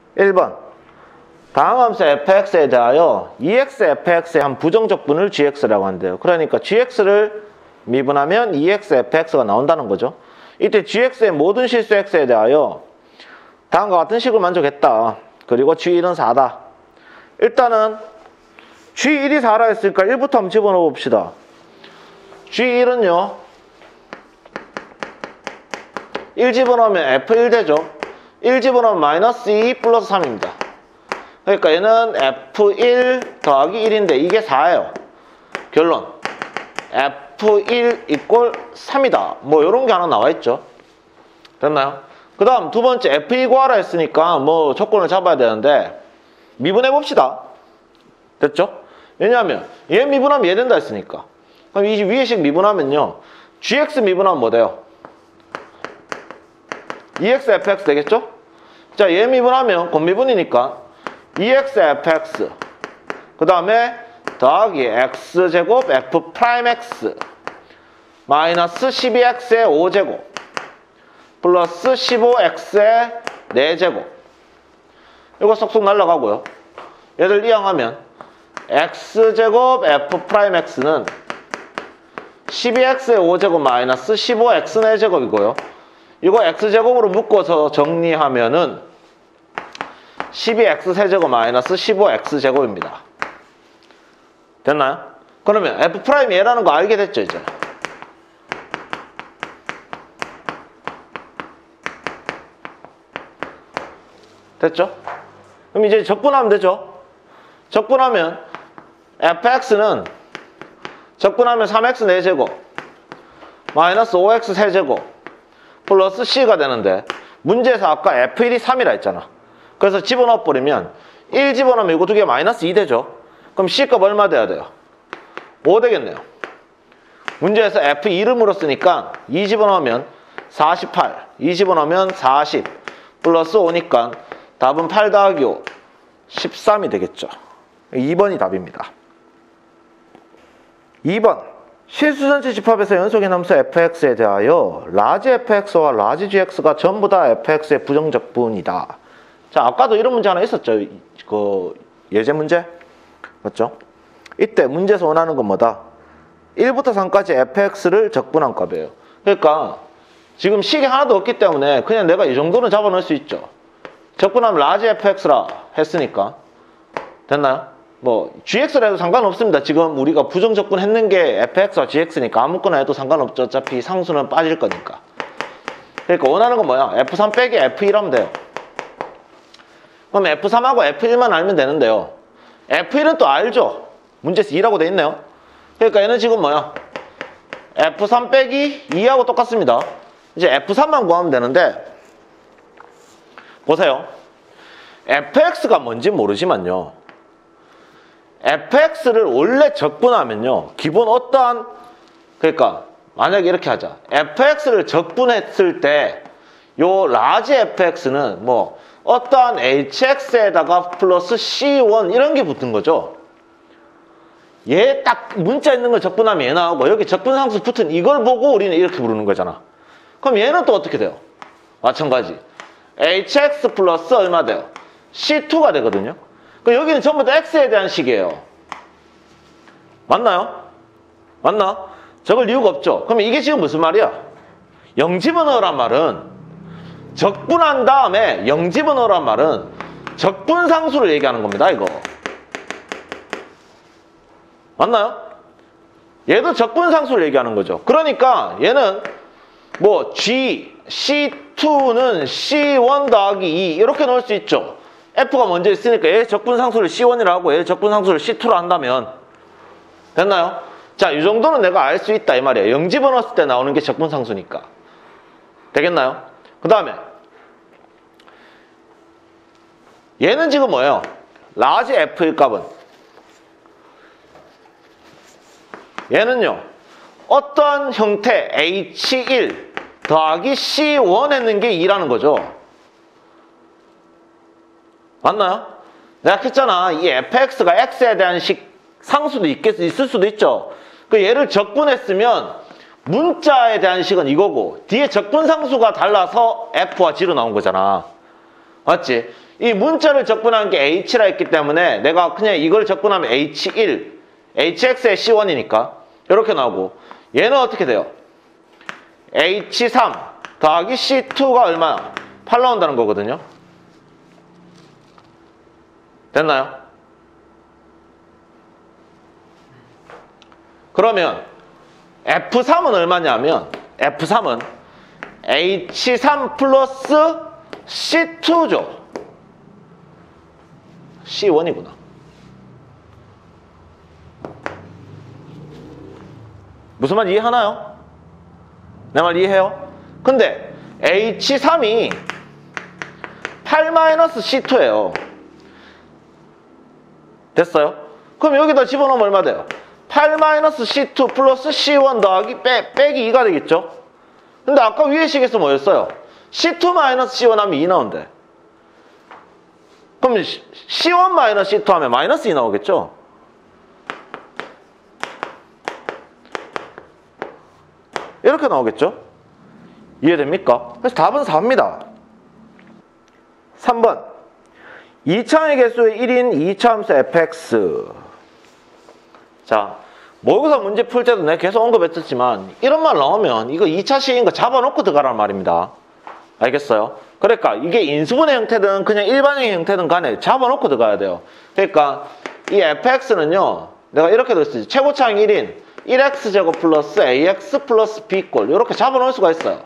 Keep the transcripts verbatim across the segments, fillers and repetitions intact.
일 번 다음 함수 fx에 대하여 이엑스 에프엑스의 한 부정적분을 gx라고 한대요. 그러니까 gx를 미분하면 이엑스 에프엑스가 나온다는 거죠. 이때 gx의 모든 실수 x에 대하여 다음과 같은 식을 만족했다. 그리고 지 일은 사다. 일단은 지 일이 사라 했으니까 일부터 한번 집어넣어 봅시다. 지 일은요 일 집어넣으면 에프 일 되죠. 일 집어넣으면 마이너스 이 플러스 삼입니다. 그러니까 얘는 에프 일 더하기 일인데 이게 사예요. 결론 에프 일 이꼴 삼이다. 뭐 이런 게 하나 나와 있죠. 됐나요? 그 다음 두 번째 에프 이 구하라 했으니까 뭐 조건을 잡아야 되는데 미분해 봅시다. 됐죠? 왜냐하면 얘 미분하면 얘 된다 했으니까. 그럼 이 위에 식 미분하면요 gx 미분하면 뭐 돼요? 이엑스 에프엑스 되겠죠? 자, 얘 미분하면 곱미분이니까 이엑스 에프엑스 그 다음에 더하기 x제곱 f 프라임 x 마이너스 십이 엑스의 오 제곱 플러스 십오 엑스의 사 제곱 이거 쏙쏙 날라가고요. 얘들 이항하면 x제곱 f 프라임 x는 십이 엑스의 오 제곱 마이너스 십오 엑스 사 제곱이고요. 이거 x제곱으로 묶어서 정리하면은 십이 엑스 세제곱 마이너스 십오 엑스 제곱입니다. 됐나요? 그러면 f' 얘라는 거 알게 됐죠, 이제? 됐죠? 그럼 이제 적분하면 되죠? 적분하면 fx는 적분하면 삼 엑스 사 제곱 마이너스 오 엑스 사 제곱 플러스 c가 되는데 문제에서 아까 에프 일이 삼이라 했잖아. 그래서 집어넣어 버리면 일 집어넣으면 이거 두 개 마이너스 이 되죠. 그럼 c값 얼마 돼야 돼요? 오 되겠네요. 문제에서 에프 이를 물었으니까 이 집어넣으면 사십팔, 이 집어넣으면 사십 플러스 오니까 답은 팔 더하기 오, 십삼이 되겠죠. 이 번이 답입니다. 이 번 실수전체 집합에서 연속인 함수 fx에 대하여 라지 fx와 라지 gx가 전부 다 fx의 부정적분이다. 자, 아까도 이런 문제 하나 있었죠. 그 예제 문제 맞죠? 이때 문제에서 원하는 건 뭐다? 일부터 삼까지 fx를 적분한 값이에요. 그러니까 지금 식이 하나도 없기 때문에 그냥 내가 이 정도는 잡아놓을 수 있죠. 적분하면 라지 fx라 했으니까 됐나요? 뭐 gx라 해도 상관없습니다. 지금 우리가 부정적분 했는 게 fx와 gx니까 아무거나 해도 상관없죠. 어차피 상수는 빠질 거니까. 그러니까 원하는 건 뭐야? 에프 삼 빼기 에프 일 하면 돼요. 그럼 에프 삼하고 에프 일만 알면 되는데요. 에프 일은 또 알죠? 문제에서 이라고 돼 있네요. 그러니까 얘는 지금 뭐야? 에프 삼 빼기 이하고 똑같습니다. 이제 에프 삼만 구하면 되는데 보세요. fx가 뭔지 모르지만요. fx를 원래 적분하면요. 기본 어떠한 그러니까 만약에 이렇게 하자. fx를 적분했을 때 요 라지 fx는 뭐 어떠한 hx에다가 플러스 씨 원 이런 게 붙은 거죠. 얘 딱 문자 있는 걸 적분하면 얘 나오고 여기 적분상수 붙은 이걸 보고 우리는 이렇게 부르는 거잖아. 그럼 얘는 또 어떻게 돼요? 마찬가지. hx 플러스 얼마 돼요? 씨 투가 되거든요. 그 여기는 전부 다 x에 대한 식이에요. 맞나요? 맞나? 적을 이유가 없죠. 그럼 이게 지금 무슨 말이야? 영 집어넣으란 말은 적분한 다음에 영 집어넣으란 말은 적분상수를 얘기하는 겁니다. 이거 맞나요? 얘도 적분상수를 얘기하는 거죠. 그러니까 얘는 뭐 G, 씨 투는 씨 원 더하기 이 이렇게 넣을 수 있죠. F가 먼저 있으니까 얘 적분상수를 씨 원이라 하고 얘 적분상수를 씨 투로 한다면 됐나요? 자, 이 정도는 내가 알 수 있다 이 말이에요. 영 집어넣었을 때 나오는 게 적분상수니까. 되겠나요? 그 다음에 얘는 지금 뭐예요? 라지 F의 값은 얘는요. 어떤 형태 에이치 일 더하기 씨 원 했는 게 이라는 거죠. 맞나요? 내가 했잖아. 이 에프엑스가 x에 대한 식 상수도 있겠, 있을 수도 있죠. 그 얘를 적분했으면 문자에 대한 식은 이거고 뒤에 적분상수가 달라서 f와 g로 나온 거잖아. 맞지? 이 문자를 적분한 게 h라 했기 때문에 내가 그냥 이걸 적분하면 에이치 일, hx의 씨 원이니까 이렇게 나오고, 얘는 어떻게 돼요? 에이치 삼 더하기 씨 투가 얼마나? 팔 나온다는 거거든요. 됐나요? 그러면 에프 삼은 얼마냐면 에프 삼은 에이치 삼 플러스 씨 투죠. 씨 원이구나. 무슨 말 이해하나요? 내 말 이해해요? 근데 에이치 삼이 팔 마이너스 씨 투예요. 됐어요? 그럼 여기다 집어넣으면 얼마 돼요? 팔 마이너스 씨 투 플러스 씨 원 더하기 빼, 빼기 이가 되겠죠? 근데 아까 위에 식에서 뭐였어요? 씨 투 마이너스 씨 원 하면 이 나온대. 그럼 씨 원 마이너스 씨 투 하면 마이너스 이 나오겠죠? 이렇게 나오겠죠? 이해됩니까? 그래서 답은 사입니다. 삼 번. 이 차의 개수의 일인 이 차 함수 에프엑스. 자, 모의고사 문제 풀 때도 내가 계속 언급했었지만 이런 말 나오면 이거 이 차식인 거 잡아놓고 들어가란 말입니다. 알겠어요? 그러니까 이게 인수분해 형태든 그냥 일반의 형태든 간에 잡아놓고 들어가야 돼요. 그러니까 이 에프엑스는요, 내가 이렇게 됐어요. 최고차항 일인 일 엑스 제곱 플러스 에이엑스 플러스 b꼴 이렇게 잡아놓을 수가 있어요.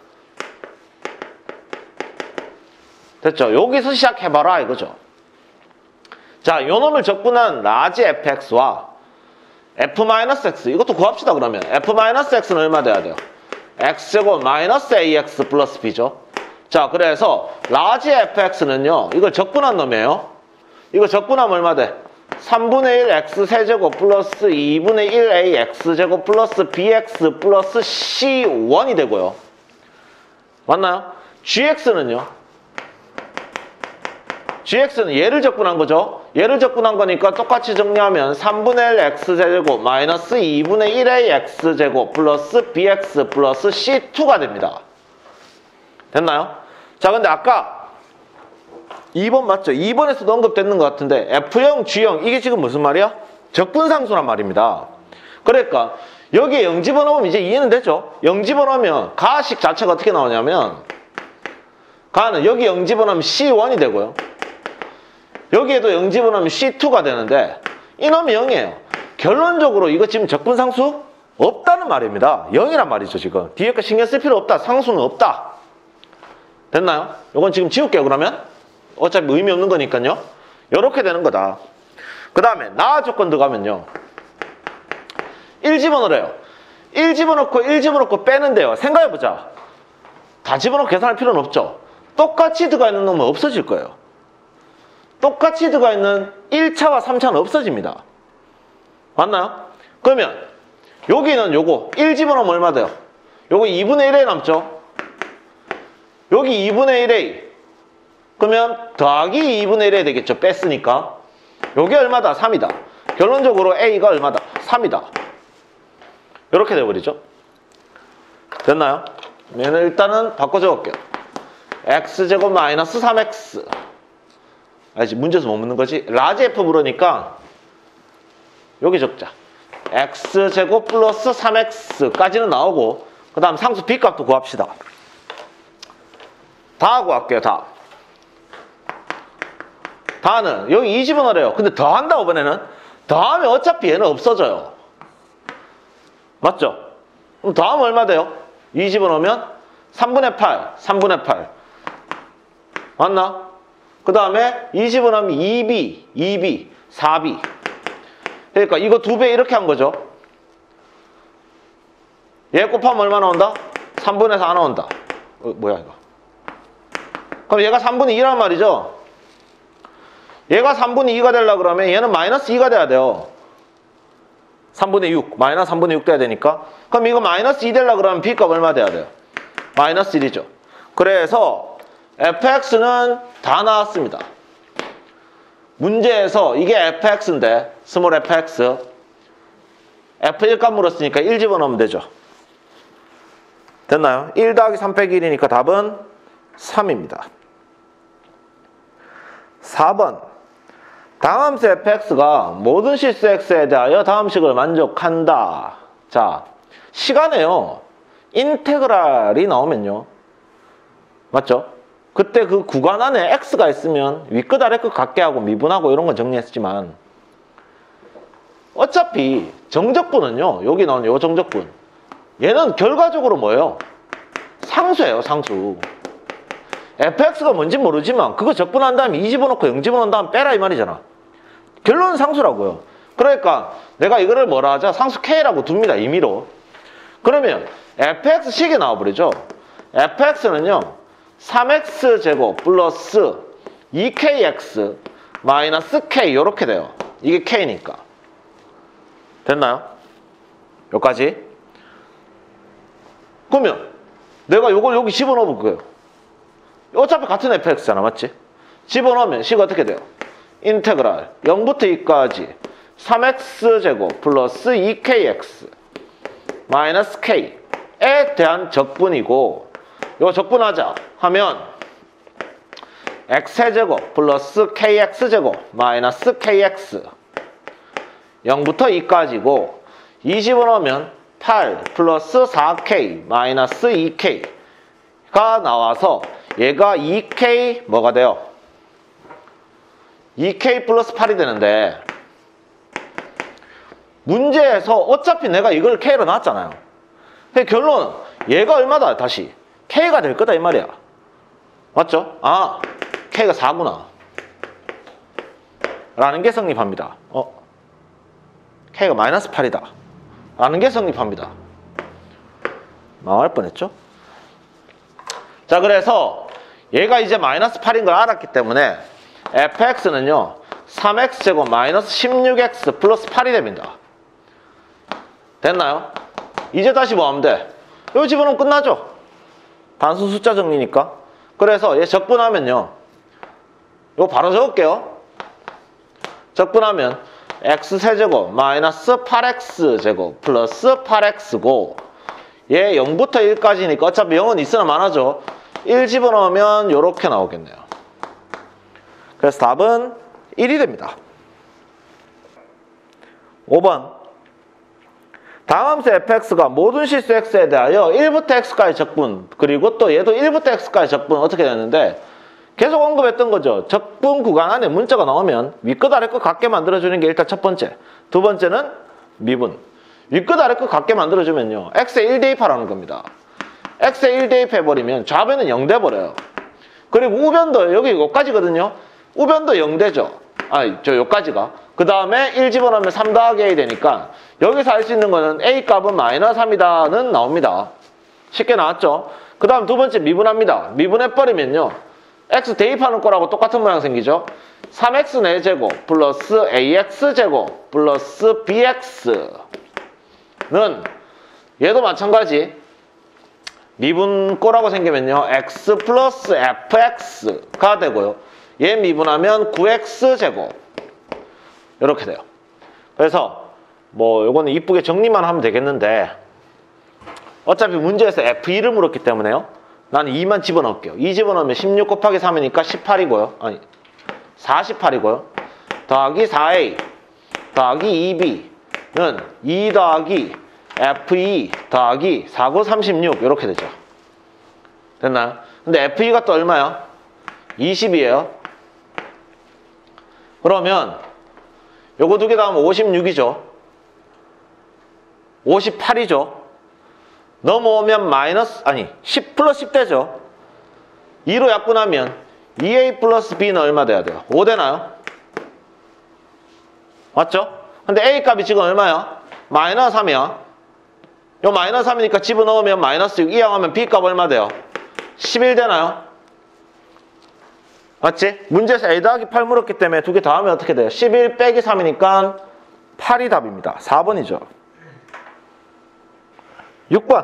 됐죠? 여기서 시작해봐라 이거죠. 자, 요 놈을 적분한 라지 에프엑스와 f-x 이것도 구합시다. 그러면 f-x는 얼마 돼야 돼요? x제곱 마이너스 에이엑스 플러스 b죠. 자, 그래서 라지 에프엑스는요 이걸 적분한 놈이에요. 이거 적분하면 얼마 돼? 삼분의 일 x 세제곱 플러스 이분의 일 에이 x제곱 플러스 bx 플러스 씨 원이 되고요. 맞나요? gx는요 gx는 얘를 적분한 거죠. 얘를 적분한 거니까 똑같이 정리하면 삼분의 일 x제곱 마이너스 이분의 일 에이 x제곱 플러스 bx 플러스 씨 투가 됩니다. 됐나요? 자, 근데 아까 이 번 맞죠? 이 번에서도 언급됐는 것 같은데 에프영, 지영 이게 지금 무슨 말이야? 적분상수란 말입니다. 그러니까 여기에 영 집어넣으면 이제 이해는 되죠? 영 집어넣으면 가식 자체가 어떻게 나오냐면 가는 여기 영 집어넣으면 씨 원이 되고요. 여기에도 영 집어넣으면 씨 투가 되는데 이놈이 영이에요. 결론적으로 이거 지금 적분상수 없다는 말입니다. 영이란 말이죠. 지금 뒤에 거 신경 쓸 필요 없다. 상수는 없다. 됐나요? 이건 지금 지울게요. 그러면 어차피 의미 없는 거니까요. 이렇게 되는 거다. 그 다음에 나 조건 들어가면요 일 집어넣으래요. 일 집어넣고 일 집어넣고 빼는데요. 생각해보자. 다 집어넣고 계산할 필요는 없죠. 똑같이 들어가 있는 놈은 없어질 거예요. 똑같이 들어가 있는 일 차와 삼 차는 없어집니다. 맞나요? 그러면 여기는 요거 일 집어넣으면 얼마 돼요? 요거 이분의 일 에이 남죠? 여기 이분의 일 에이 그러면 더하기 이분의 일 에이 되겠죠? 뺐으니까 요게 얼마다? 삼이다. 결론적으로 A가 얼마다? 삼이다. 이렇게 돼버리죠. 됐나요? 얘는 일단은 바꿔 적을게요. x제곱 마이너스 삼 엑스 알지? 문제에서 못 묻는 거지? 라지 F 물으니까 여기 적자. x제곱 플러스 삼 엑스까지는 나오고 그 다음 상수 b값도 구합시다. 다 구할게요. 다. 다는 여기 이 집어넣으래요. 근데 더한다 이번에는. 더하면 어차피 얘는 없어져요. 맞죠? 그럼 더하면 얼마 돼요? 이 집어넣으면 삼분의 팔, 삼분의 팔. 맞나? 그 다음에 이 집어넣으면 이 비, 이 비, 사 비. 그러니까 이거 두 배 이렇게 한 거죠. 얘 곱하면 얼마 나온다? 삼분의 사 나온다. 어, 뭐야 이거. 그럼 얘가 삼분의 이란 말이죠. 얘가 삼분의 이가 되려고 그러면 얘는 마이너스 이가 돼야 돼요. 삼분의 육, 마이너스 삼분의 육 돼야 되니까. 그럼 이거 마이너스 이 되려고 그러면 b값 얼마 돼야 돼요? 마이너스 일이죠. 그래서 에프엑스는 다 나왔습니다. 문제에서 이게 에프엑스인데 스몰 에프엑스 에프 일 값 물었으니까 일 집어넣으면 되죠. 됐나요? 일 더하기 삼 빼기 일이니까 답은 삼입니다. 사 번. 다함수 에프엑스가 모든 실수 x에 대하여 다음식을 만족한다. 자, 시간에요. 인테그랄이 나오면요. 맞죠? 그때 그 구간 안에 x가 있으면 윗끝 아래끝 같게 하고 미분하고 이런 건 정리했지만 어차피 정적분은요. 여기 나온 요 정적분. 얘는 결과적으로 뭐예요? 상수예요. 상수. 에프엑스가 뭔지 모르지만 그거 적분한 다음에 이 집어넣고 영 집어넣은 다음에 빼라 이 말이잖아. 결론은 상수라고요. 그러니까 내가 이거를 뭐라 하자? 상수 K라고 둡니다. 임의로. 그러면 에프엑스식이 나와버리죠. 에프엑스는요. 삼 엑스 제곱 플러스 이 케이 엑스 마이너스 K 이렇게 돼요. 이게 K니까. 됐나요? 여기까지. 그러면 내가 요걸 여기 집어넣어 볼게요. 어차피 같은 에프엑스잖아. 맞지? 집어넣으면 식 어떻게 돼요? 인테그랄 영부터 이까지 삼 엑스 제곱 플러스 이 케이 엑스 마이너스 K에 대한 적분이고 이거 적분하자 하면 X제곱 플러스 케이엑스제곱 마이너스 케이엑스 영부터 이까지고 이 집어넣으면 팔 플러스 사 케이 마이너스 이 케이가 나와서 얘가 이 케이 뭐가 돼요? 이 케이 플러스 팔이 되는데 문제에서 어차피 내가 이걸 K로 놨잖아요. 결론 얘가 얼마다? 다시 K가 될 거다 이 말이야. 맞죠? 아 K가 사구나 라는 게 성립합니다. 어 K가 마이너스 팔이다 라는 게 성립합니다. 망할 뻔했죠? 자, 그래서 얘가 이제 마이너스 팔인 걸 알았기 때문에 에프엑스는요 삼 엑스 제곱 마이너스 십육 엑스 플러스 팔이 됩니다. 됐나요? 이제 다시 뭐 하면 돼? 이거 집어넣으면 끝나죠? 단순 숫자 정리니까. 그래서 얘 적분하면요 이거 바로 적을게요. 적분하면 x세제곱 마이너스 팔 엑스제곱 플러스 팔 엑스고 얘 영부터 일까지니까 어차피 영은 있으나 마나죠. 일 집어넣으면 이렇게 나오겠네요. 그래서 답은 일이 됩니다. 오 번. 다함수 에프엑스가 모든 실수 x에 대하여 일부터 x까지 적분 그리고 또 얘도 일부터 x까지 적분 어떻게 되는데 계속 언급했던 거죠. 적분 구간 안에 문자가 나오면 윗끝 아래끝 같게 만들어주는 게 일단 첫 번째. 두 번째는 미분. 윗끝 아래끝 같게 만들어주면요 x에 일 대입하라는 겁니다. x에 일 대입해버리면 좌변은 영 돼버려요. 그리고 우변도 여기 여기까지거든요. 우변도 영 되죠. 아니 저 여기까지가. 그 다음에 일 집어넣으면 삼 더하기 A 되니까 여기서 알 수 있는 거는 A 값은 마이너스 삼이다는 나옵니다. 쉽게 나왔죠. 그 다음 두 번째 미분합니다. 미분해버리면요 x 대입하는 거라고 똑같은 모양 생기죠. 삼 엑스 네 제곱 플러스 에이엑스 제곱 플러스 비엑스는 얘도 마찬가지 미분꼬라고 생기면요 x 플러스 에프엑스가 되고요. 얘 미분하면 구 엑스 제곱 이렇게 돼요. 그래서 뭐 요거는 이쁘게 정리만 하면 되겠는데 어차피 문제에서 에프 일을 물었기 때문에요 나는 이만 집어넣을게요. 이 집어넣으면 십육 곱하기 삼이니까 십팔이고요 아니 사십팔이고요 더하기 사 에이 더하기 이 비는 이 더하기 에프 이 더하기 사, 구, 삼십육 이렇게 되죠. 됐나요? 근데 에프 이가 또 얼마야? 이십이에요. 그러면 요거 두 개 다 하면 오십육이죠. 오십팔이죠. 넘어오면 마이너스 아니 십 플러스 십 되죠. 이로 약분하면 이 에이 플러스 B는 얼마 돼야 돼요? 오 되나요? 맞죠? 근데 A 값이 지금 얼마야? 마이너스 삼이야. 요 마이너스 삼이니까 집어넣으면 마이너스 육 이항하면 B 값 얼마 돼요? 십일 되나요? 맞지? 문제에서 A 더하기 팔 물었기 때문에 두 개 다 하면 어떻게 돼요? 십일 빼기 삼이니까 팔이 답입니다. 사 번이죠. 육 번.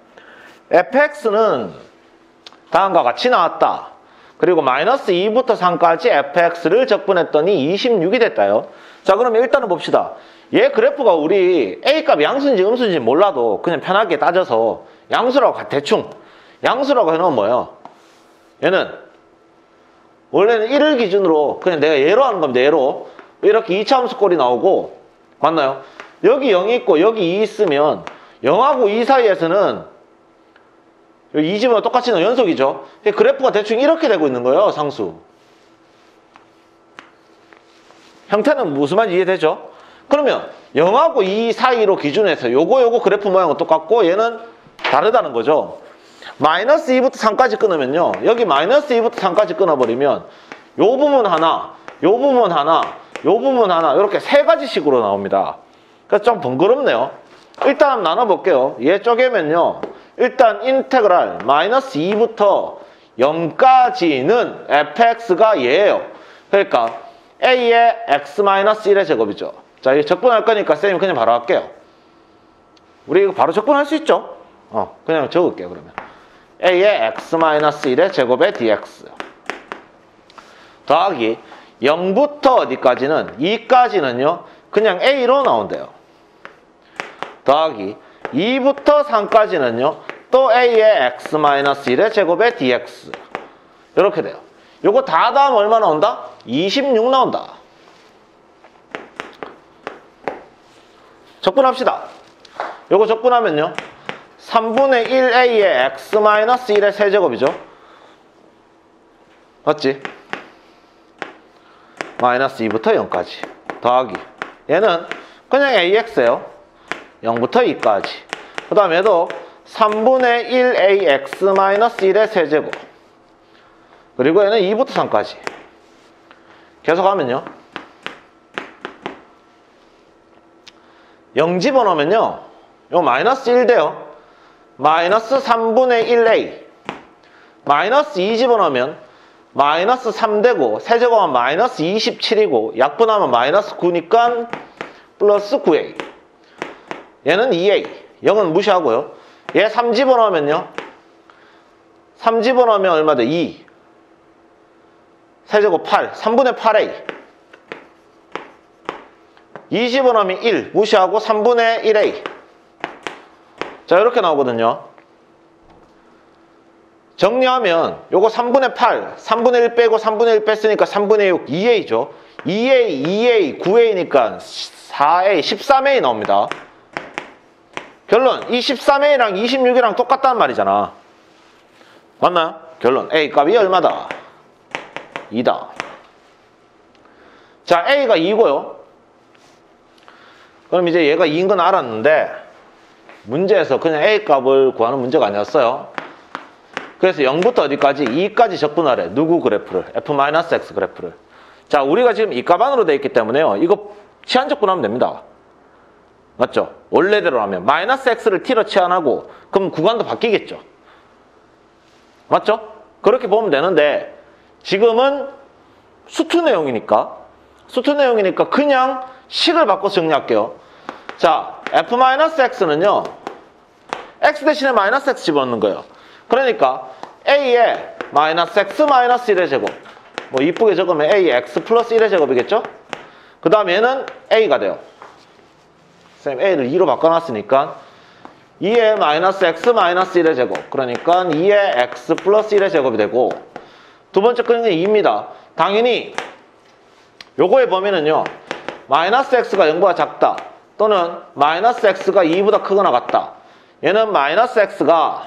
에프엑스는 다음과 같이 나왔다. 그리고 마이너스 이부터 삼까지 에프엑스를 적분했더니 이십육이 됐다요. 자, 그러면 일단은 봅시다. 얘 그래프가 우리 A값이 양수인지 음수인지 몰라도 그냥 편하게 따져서 양수라고 대충 양수라고 해놓으면 뭐예요? 얘는 원래는 일을 기준으로 그냥 내가 예로 하는 겁니다. 예로. 이렇게 이차함수 꼴이 나오고, 맞나요? 여기 영이 있고 여기 이 있으면 영하고 이 사이에서는 이 집은 똑같이 연속이죠. 그래프가 대충 이렇게 되고 있는 거예요. 상수. 형태는 무슨 말인지 이해되죠? 그러면 영하고 이 사이로 기준해서 요거 요거 그래프 모양은 똑같고 얘는 다르다는 거죠. 마이너스 이부터 삼까지 끊으면요. 여기 마이너스 이부터 삼까지 끊어버리면 요 부분 하나, 요 부분 하나, 요 부분 하나 이렇게 세 가지 식으로 나옵니다. 그래서 좀 번거롭네요. 일단 한번 나눠볼게요. 얘 쪼개면요. 일단 인테그랄 마이너스 이부터 영까지는 에프엑스가 얘예요. 그러니까 a의 x 마이너스 일의 제곱이죠. 자, 이거 적분할 거니까 쌤이 그냥 바로 할게요. 우리 이거 바로 적분할 수 있죠? 어, 그냥 적을게요, 그러면. a의 x 마이너스 일의 제곱의 dx 더하기 영부터 어디까지는 이까지는요 그냥 a로 나온대요. 더하기 이부터 삼까지는요 또 a의 x 마이너스 일의 제곱의 dx 이렇게 돼요. 요거 다 다음 얼마 나온다? 이십육 나온다. 적분합시다. 요거 적분하면요 삼분의 일 a의 x 마이너스 일의 세제곱이죠. 맞지? 마이너스 이부터 영까지 더하기 얘는 그냥 ax예요. 영부터 이까지. 그 다음 얘도 삼분의 일 ax 마이너스 일의 세제곱 그리고 얘는 이부터 삼까지 계속 하면요 영 집어넣으면요 요 마이너스 일 돼요. 마이너스 삼분의 일 a 마이너스 이 집어넣으면 마이너스 삼 되고 세제곱하면 마이너스 이십칠이고 약분하면 마이너스 구니까 플러스 구 a 얘는 이 a 영은 무시하고요. 얘 삼 집어넣으면요 삼 집어넣으면 얼마 돼? 이 세제곱 팔 삼분의 팔 a 이 집어넣으면 일 무시하고 삼분의 일 a 자 이렇게 나오거든요. 정리하면 요거 삼분의 팔 삼분의 일 빼고 삼분의 일 뺐으니까 삼분의 육 이 a죠. 이 a, 이 a, 구 a니까 사 a, 십삼 a 나옵니다. 결론 이 십삼 a랑 이십육이랑 똑같다는 말이잖아. 맞나요? 결론 a 값이 얼마다? 이다. 자 a가 이고요. 그럼 이제 얘가 이인 건 알았는데 문제에서 그냥 a 값을 구하는 문제가 아니었어요. 그래서 영부터 어디까지? 이까지 적분하래. 누구 그래프를? f-x 그래프를. 자 우리가 지금 이 값 안으로 되어 있기 때문에요 이거 치환 적분하면 됩니다. 맞죠? 원래대로 하면 마이너스 x를 t로 치환하고 그럼 구간도 바뀌겠죠. 맞죠? 그렇게 보면 되는데 지금은 수투 내용이니까 수투 내용이니까 그냥 식을 바꿔서 정리할게요. 자 f-x는요 x 대신에 마이너스 x 집어넣는 거예요. 그러니까 a의 마이너스 x 마이너스 일의 제곱 뭐 이쁘게 적으면 a의 x 플러스 일의 제곱이겠죠? 그 다음 얘는 a가 돼요. 쌤 a를 이로 바꿔놨으니까 이의 마이너스 x 마이너스 일의 제곱 그러니까 이의 x 플러스 일의 제곱이 되고 두 번째 끄는 게 이입니다. 당연히 요거의 범위는요 마이너스 x가 영보다 작다 또는 마이너스 x가 이보다 크거나 같다. 얘는 마이너스 x가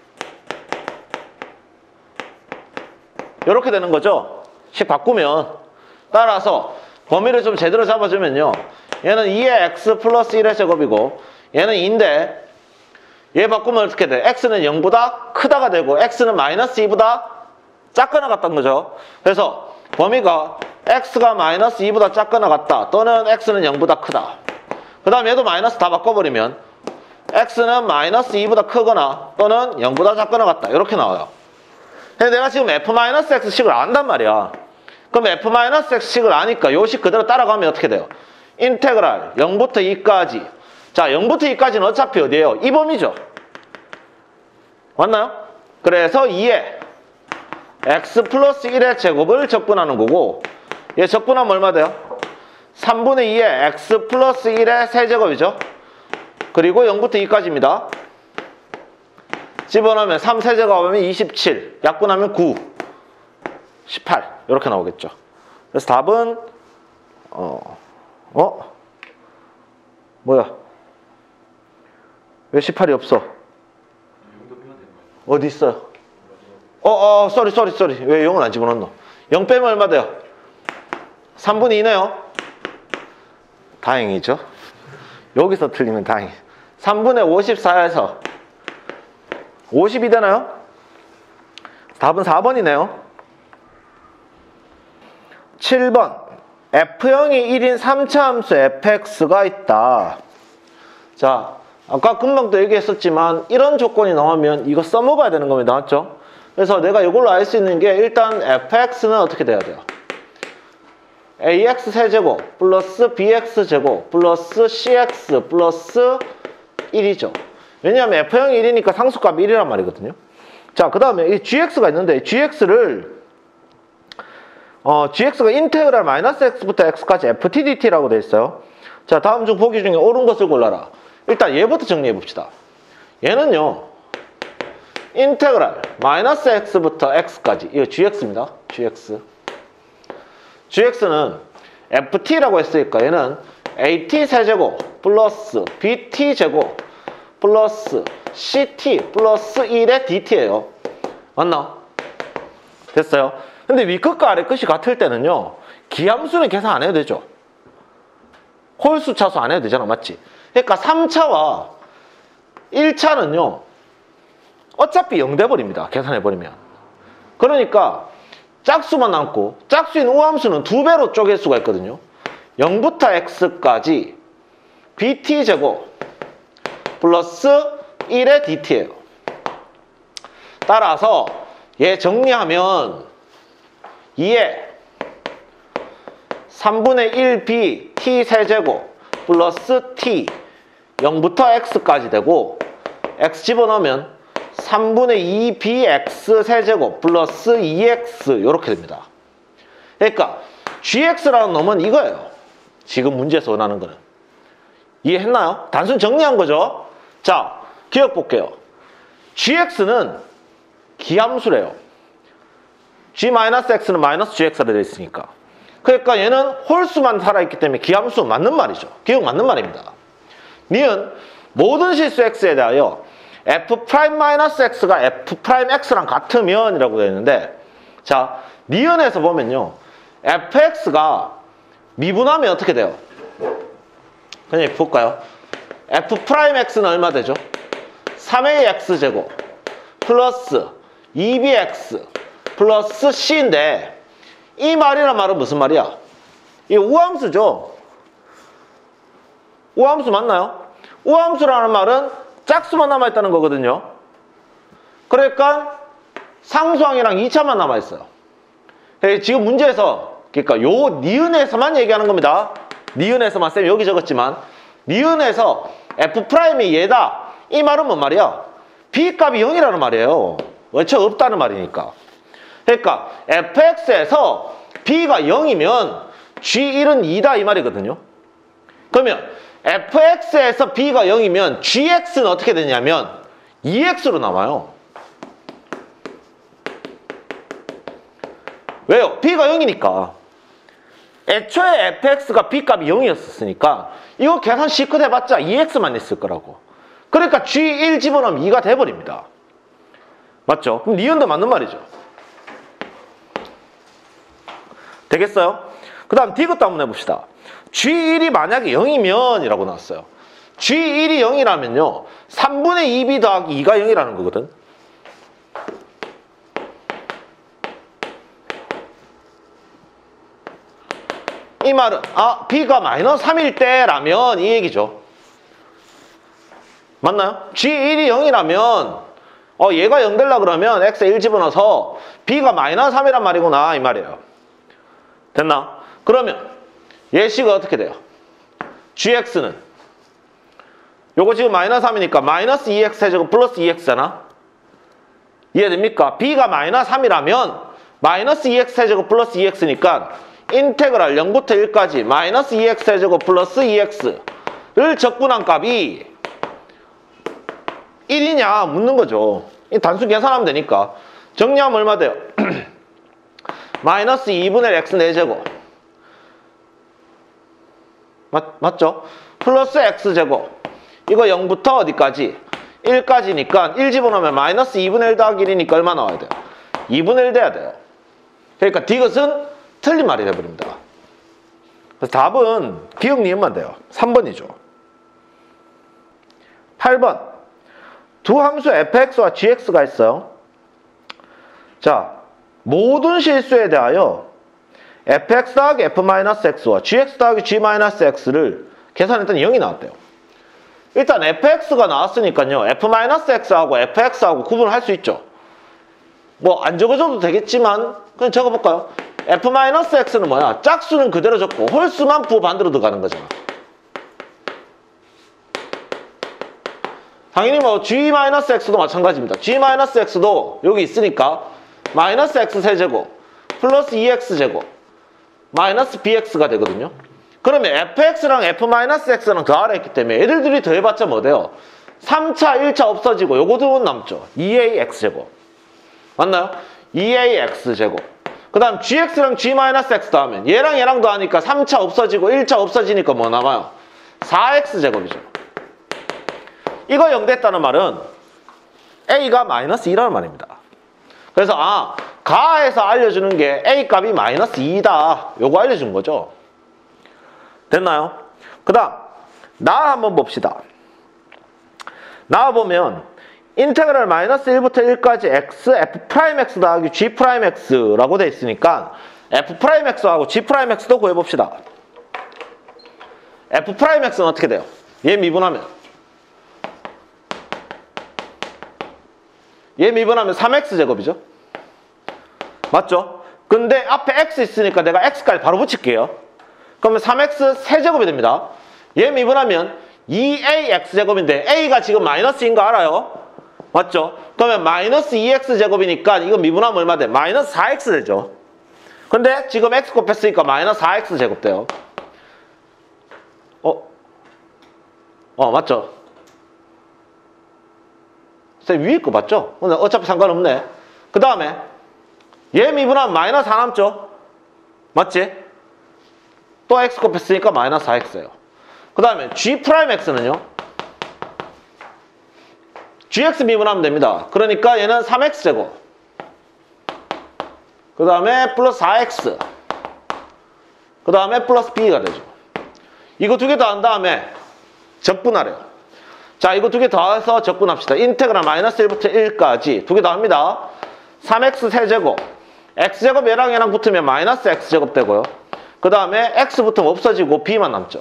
이렇게 되는 거죠. 식 바꾸면 따라서 범위를 좀 제대로 잡아주면요 얘는 이의 x 플러스 일의 제곱이고 얘는 이인데 얘 바꾸면 어떻게 돼? x는 영보다 크다가 되고 x는 마이너스 이보다 작거나 같다는 거죠. 그래서 범위가 x가 마이너스 이보다 작거나 같다 또는 x는 영보다 크다. 그 다음 얘도 마이너스 다 바꿔버리면 x는 마이너스 이보다 크거나 또는 영보다 작거나 같다 이렇게 나와요. 근데 내가 지금 f-x 식을 안단 말이야. 그럼 f-x 식을 아니까 요 식 그대로 따라가면 어떻게 돼요? 인테그랄 영부터 이까지. 자 영부터 이까지는 어차피 어디예요? 이 범위죠. 맞나요? 그래서 이에 x 플러스 일의 제곱을 적분하는 거고 얘 적분하면 얼마 돼요? 삼분의 이의 x 플러스 일의 세제곱이죠. 그리고 영부터 이까지입니다. 집어넣으면 삼 세제곱하면 이십칠 약분하면 구 십팔 이렇게 나오겠죠. 그래서 답은 어, 어? 뭐야? 왜 십팔이 없어? 어디 있어요? 어, 어, 쏘리, 쏘리, 쏘리. 왜 영을 안 집어넣노? 영 빼면 얼마 돼요? 삼분의 이네요. 다행이죠. 여기서 틀리면 다행이. 삼분의 오십사에서 오십이 되나요? 답은 사 번이네요. 칠 번. 에프영이 일인 삼 차 함수 에프엑스가 있다. 자, 아까 금방 또 얘기했었지만 이런 조건이 나오면 이거 써먹어야 되는 겁니다. 맞죠? 그래서 내가 이걸로 알 수 있는 게 일단 에프엑스는 어떻게 돼야 돼요? 에이엑스 세제곱 플러스 비엑스 제곱 플러스 씨엑스 플러스 일이죠. 왜냐하면 에프영이 일이니까 상수값이 일이란 말이거든요. 자, 그 다음에 이 지엑스가 있는데 지엑스를 어, 지엑스가 인테그랄 마이너스 x부터 x까지 에프티디티라고 되어 있어요. 자, 다음 중 보기 중에 옳은 것을 골라라. 일단 얘부터 정리해 봅시다. 얘는요, 인테그랄 마이너스 x부터 x까지, 이거 지엑스입니다. 지엑스. 지엑스는 에프티라고 했으니까 얘는 에이티 세제곱 플러스 비티 제곱 플러스 씨티 플러스 일의 디티예요. 맞나? 됐어요? 근데 위끝과 아래 끝이 같을 때는요, 기함수는 계산 안 해도 되죠. 홀수 차수 안 해도 되잖아. 맞지? 그러니까 삼 차와 일 차는요 어차피 영 돼버립니다. 계산해버리면. 그러니까 짝수만 남고 짝수인 우함수는 두 배로 쪼갤 수가 있거든요. 영부터 x까지 bt제곱 플러스 일의 dt예요. 따라서 얘 정리하면 이에 삼분의 일 비 t 세제곱 플러스 t 영부터 x까지 되고 x 집어넣으면 삼분의 이 비 엑스 세제곱 플러스 이 엑스 이렇게 됩니다. 그러니까 gx라는 놈은 이거예요. 지금 문제에서 원하는 거는. 이해했나요? 단순 정리한 거죠. 자, 기억 볼게요. gx는 기함수래요. g-x는 마이너스 gx로 되어 있으니까. 그러니까 얘는 홀수만 살아있기 때문에 기함수 맞는 말이죠. 기억 맞는 말입니다. 니은 모든 실수 x에 대하여 f'-x가 f'x랑 같으면 이라고 되어 있는데, 자, 니은에서 보면요, fx가 미분하면 어떻게 돼요? 그냥 볼까요? f'x는 얼마 되죠? 삼 에이 엑스 제곱 플러스 이 비 엑스 플러스 c인데, 이 말이란 말은 무슨 말이야? 이 우함수죠. 우함수 맞나요? 우함수라는 말은 짝수만 남아있다는 거거든요. 그러니까 상수항이랑 이 차만 남아있어요. 지금 문제에서, 그러니까 요 니은에서만 얘기하는 겁니다. 니은에서만, 쌤 여기 적었지만 니은에서 f'이 얘다, 이 말은 뭔 말이야? b값이 영이라는 말이에요. 원체 없다는 말이니까. 그러니까 fx에서 b가 영이면 지일은 이다 이 말이거든요. 그러면 fx에서 b가 영이면 gx는 어떻게 되냐면 이 엑스로 나와요. 왜요? b가 영이니까. 애초에 fx가 b값이 영이었으니까 이거 계산 실컷 해봤자 이 엑스만 있을 거라고. 그러니까 지 일 집어넣으면 이가 돼버립니다. 맞죠? 그럼 니은도 맞는 말이죠. 되겠어요? 그 다음 디귿도 한번 해봅시다. 지 일이 만약에 영이면 이라고 나왔어요. 지 일이 영이라면요 삼분의 이 비 더하기 이가 영이라는 거거든. 이 말은 아 b가 마이너스 삼일 때라면 이 얘기죠. 맞나요? 지 일이 영이라면 어 얘가 영 되려고 그러면 x에 일 집어넣어서 b가 마이너스 삼이란 말이구나 이 말이에요. 됐나? 그러면 예식은 어떻게 돼요? gx는 요거 지금 마이너스 삼이니까 마이너스 이 엑스 세제곱 플러스 이 엑스잖아. 이해됩니까? b가 마이너스 삼이라면 마이너스 이 엑스 세제곱 플러스 이 엑스니까 인테그랄 영부터 일까지 마이너스 이 엑스 세제곱 플러스 이 엑스를 적분한 값이 일이냐 묻는 거죠. 단순 계산하면 되니까. 정리하면 얼마 돼요? 마이너스 이분의 일 x 네 제곱. 맞, 맞죠? 플러스 x제곱. 이거 영부터 어디까지? 일까지니까 일 집어넣으면 마이너스 이분의 일 더하기 일이니까 얼마 나와야 돼요? 이분의 일 돼야 돼요. 그러니까 디귿은 틀린 말이 돼버립니다. 그래서 답은 기억 니은만 돼요. 삼 번이죠. 팔 번. 두 함수 에프엑스와 지엑스가 있어요. 자, 모든 실수에 대하여 에프엑스 더하기 F-X와 지엑스 더하기 G-X를 계산했더니 영이 나왔대요. 일단 에프엑스가 나왔으니까요. F-X하고 에프엑스하고 구분을 할 수 있죠. 뭐 안 적어줘도 되겠지만 그냥 적어볼까요? F-X는 뭐야? 짝수는 그대로 적고 홀수만 부호반대로 들어가는 거잖아. 당연히 뭐 G-X도 마찬가지입니다. G-X도 여기 있으니까 마이너스 x 세제곱 플러스 이 엑스 제곱 마이너스 비엑스가 되거든요. 그러면 에프엑스랑 F-X랑 더 아래 있기 때문에 얘들 둘이 더해봤자 뭐 돼요? 삼 차, 일 차 없어지고 요거 둘은 남죠. 이 에이 엑스 제곱. 맞나요? 이 에이 엑스 제곱. 그 다음 지엑스랑 G-X 더하면 얘랑 얘랑 더하니까 삼 차 없어지고 일 차 없어지니까 뭐 남아요? 사 엑스 제곱이죠. 이거 영 됐다는 말은 A가 마이너스 이라는 말입니다. 그래서 아, 가에서 알려주는 게 A 값이 마이너스 이다. 요거 알려준 거죠. 됐나요? 그 다음 나 한번 봅시다. 나와보면 인테그랄 마이너스 일부터 일까지 x, f'x 더하기 g'x라고 돼 있으니까 f'x하고 g'x도 구해봅시다. f'x는 어떻게 돼요? 얘 미분하면 얘 미분하면 삼 엑스 제곱이죠? 맞죠? 근데 앞에 x 있으니까 내가 x까지 바로 붙일게요. 그러면 삼 엑스 세제곱이 됩니다. 얘 미분하면 이 에이 엑스 제곱인데 a가 지금 마이너스인 거 알아요? 맞죠? 그러면 마이너스 이 엑스 제곱이니까 이거 미분하면 얼마 돼? 마이너스 사 엑스 되죠? 근데 지금 x 곱했으니까 마이너스 사 엑스 제곱 돼요. 어? 어, 맞죠? 쌤 위에 거 맞죠? 근데 어차피 상관없네. 그 다음에 얘 미분하면 마이너스 사 남죠? 맞지? 또 x 곱했으니까 마이너스 사 엑스예요. 그 다음에 g'x는요? gx 미분하면 됩니다. 그러니까 얘는 삼 엑스 제곱. 그 다음에 플러스 사 엑스. 그 다음에 플러스 b가 되죠. 이거 두 개 더한 다음에 적분하래요. 자, 이거 두 개 더해서 적분합시다. 인테그랄 마이너스 일부터 일까지 두 개 더합니다. 삼 엑스 세제곱. x제곱 얘랑 얘랑 붙으면 마이너스 x제곱 되고요. 그 다음에 x 붙으면 없어지고 b만 남죠.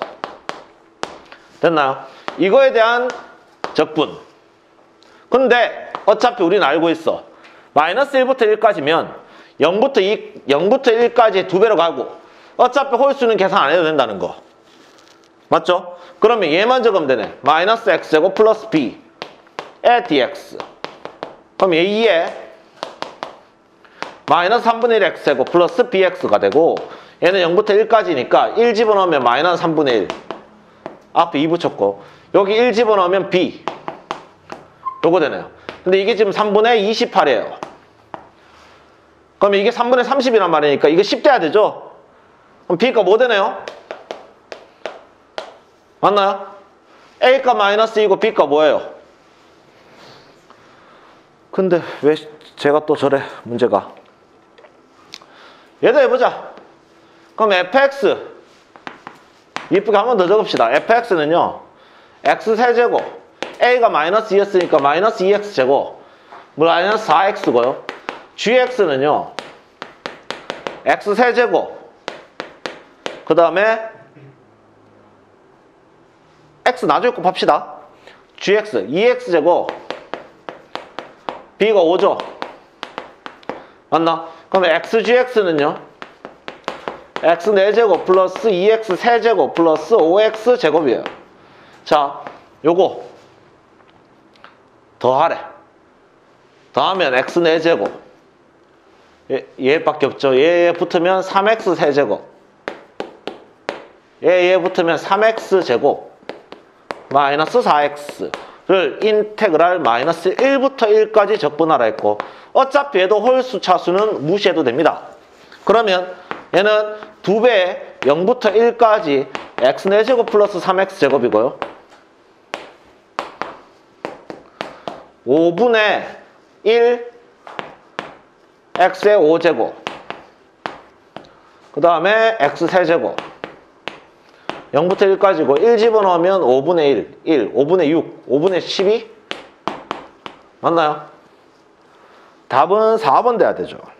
됐나요? 이거에 대한 적분. 근데 어차피 우리는 알고 있어. 마이너스 일부터 일까지면 영부터 이, 영부터 일까지 두 배로 가고 어차피 홀수는 계산 안 해도 된다는 거. 맞죠? 그러면 얘만 적으면 되네. 마이너스 x제곱 플러스 b의 dx. 그럼 얘 이에 마이너스 삼분의 일 x제곱 플러스 bx가 되고 얘는 영부터 일까지니까 일 집어넣으면 마이너스 삼분의 일. 앞에 이 붙였고 여기 일 집어넣으면 b. 요거 되네요. 근데 이게 지금 삼분의 이십팔이에요. 그럼 이게 삼분의 삼십이란 말이니까 이게 십 돼야 되죠? 그럼 b가 뭐 되네요? 맞나요? a가 마이너스 이고 b가 뭐예요? 근데 왜 제가 또 저래 문제가? 얘도 해보자. 그럼 fx 이쁘게 한 번 더 적읍시다. fx는요 x 세제곱 a가 마이너스 이였으니까 마이너스 이 엑스 제곱 마이너스 사 엑스고요. gx는요 x 세제곱 그 다음에 x 나중에 곱합시다. gx 이 엑스 제곱 b가 오죠. 맞나? 그러면 xgx는요 x 네 제곱 플러스 이 엑스 세제곱 플러스 오 엑스 제곱이에요. 자, 요거 더하래. 더하면 x 네 제곱 얘, 얘밖에 없죠. 얘에 붙으면 삼 엑스 세제곱 얘에 붙으면 삼 엑스 제곱 마이너스 사 엑스를 인테그랄 마이너스 일부터 일까지 적분하라 했고 어차피 얘도 홀수 차수는 무시해도 됩니다. 그러면 얘는 두 배 영부터 일까지 엑스 네 제곱 플러스 삼 엑스 제곱이고요. 오분의 일 x의 오 제곱 그 다음에 엑스 세 제곱 영부터 일까지고 일 집어넣으면 오분의 일, 일, 오분의 육, 오분의 십이 맞나요? 답은 사 번 돼야 되죠.